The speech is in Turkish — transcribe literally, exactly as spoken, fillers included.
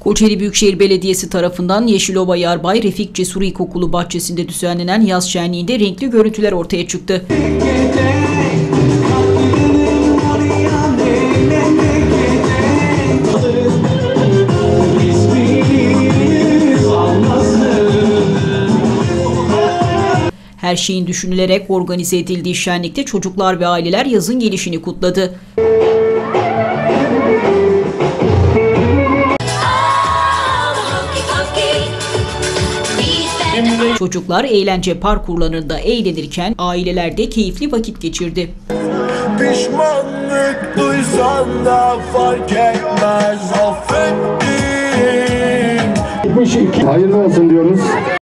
Kocaeli Büyükşehir Belediyesi tarafından Yeşilova Yarbay Refik Cesur İlkokulu bahçesinde düzenlenen yaz şenliğinde renkli görüntüler ortaya çıktı. Her şeyin düşünülerek organize edildiği şenlikte çocuklar ve aileler yazın gelişini kutladı. Çocuklar eğlence parkurlarında eğlenirken aileler de keyifli vakit geçirdi. Pişmanlık duysan da fark etmez, affettim. Hayırlı olsun diyoruz.